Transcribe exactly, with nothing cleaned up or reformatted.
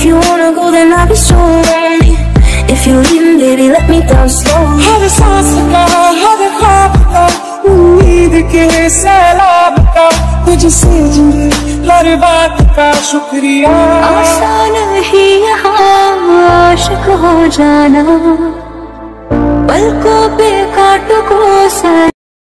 you wanna go, then I'll be so lonely. If you're leaving, baby, let me down slowly. हर सांस का, हर ख्वाब का, उम्मीद के सैलाब का, तुझसे जुड़े हर बात का शुक्रिया। आसान ही यहाँ आशिक हो जाना, पलकों पे कांटों को सा